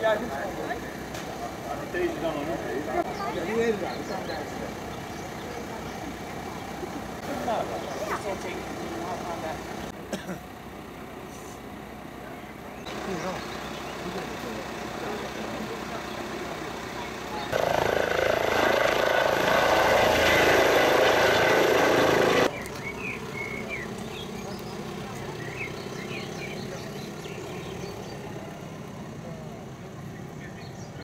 Deze dan nog niet. Ja, die hele dag. Dat is Nou,